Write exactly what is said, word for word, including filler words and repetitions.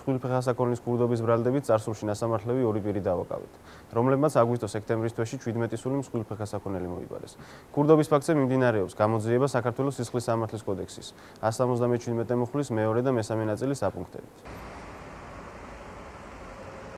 მსხვილფეხა საქონლის ქურდობის ბრალდებით წარსულში ნასამართლევი ორი პირი დააკავეთ, რომლებმაც აგვისტო-სექტემბრის თვეში შვიდმეტი სული მსხვილფეხა საქონელი მოიპარეს. ქურდობის ფაქტზე მიმდინარეობს გამოძიება საქართველოს სისხლის სამართლის კოდექსის ათს ოცდამეჩვიდმეტე მუხლის მეორე და მესამე ნაწილის აპუნქტებით.